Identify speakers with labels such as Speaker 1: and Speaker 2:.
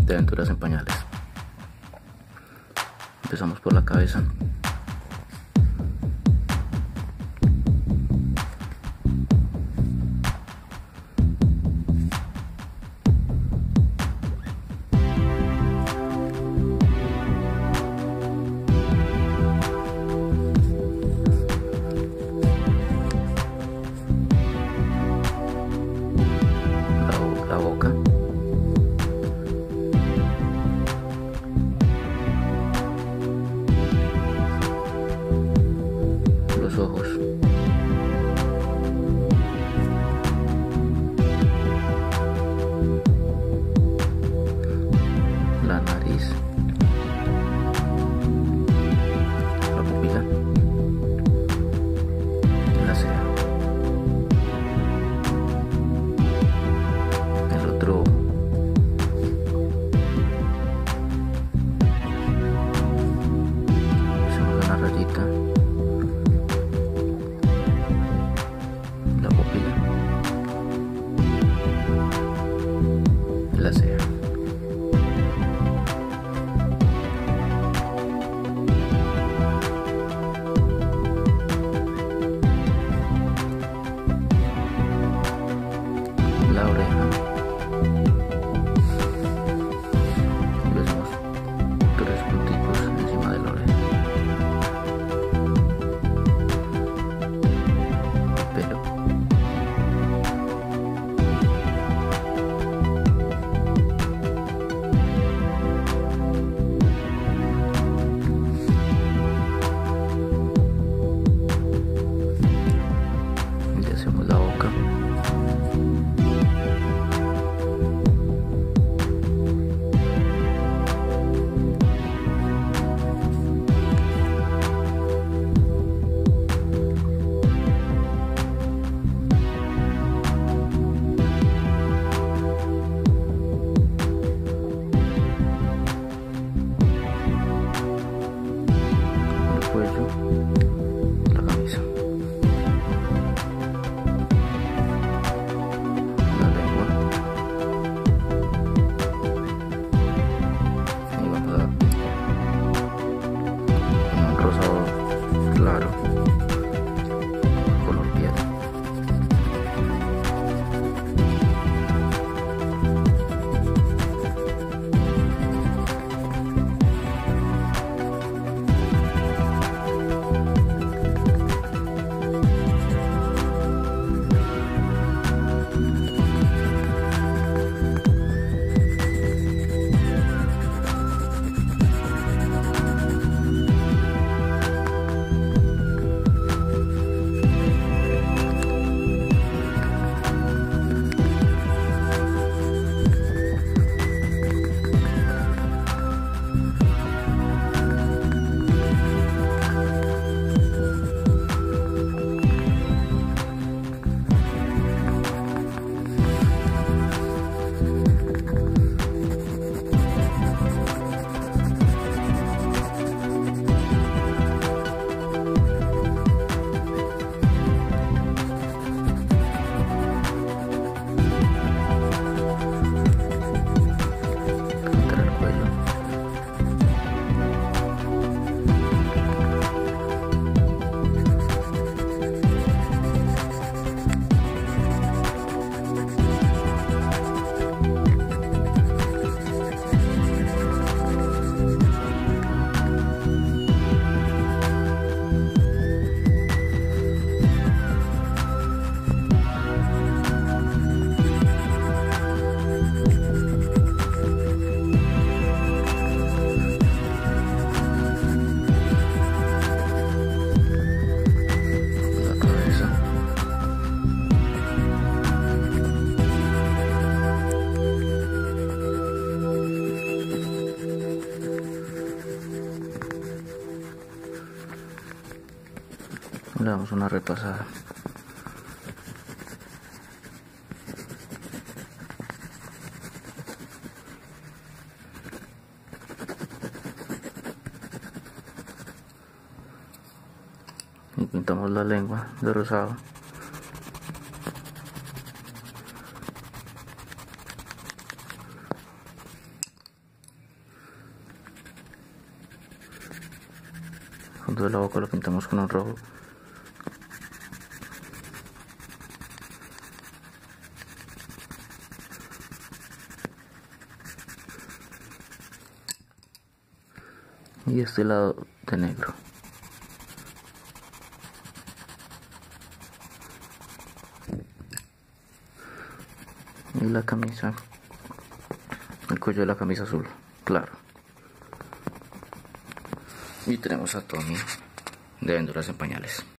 Speaker 1: de Aventuras en Pañales. Empezamos por la cabeza. La boca. Los ojos. La nariz. La pupila. La ceja. El otro ojo. Hacemos una rayita. La pupila. La ceja. La oreja. Y le hacemos 3 puntitos encima de la oreja. Pelo. Y le hacemos la boca. El cuello, la camisa, la lengua, y vamos a dar un rosado claro, color piel. Contra el cuello. La cabeza. Le damos una repasada. Y pintamos la lengua de rosado. fondo de la boca lo pintamos con un rojo. Y este lado de negro. Y la camisa, el cuello de la camisa azul, claro. Y tenemos a Tommy de Aventuras en Pañales.